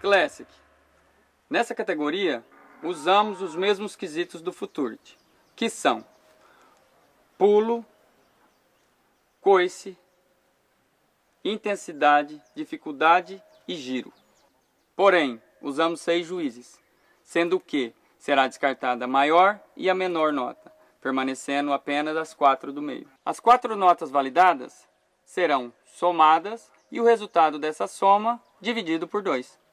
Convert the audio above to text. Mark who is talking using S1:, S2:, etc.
S1: Classic. Nessa categoria, usamos os mesmos quesitos do Futurity, que são pulo, coice, intensidade, dificuldade e giro. Porém, usamos 6 juízes, sendo que será descartada a maior e a menor nota, permanecendo apenas as 4 do meio. As 4 notas validadas serão somadas e o resultado dessa soma dividido por 2.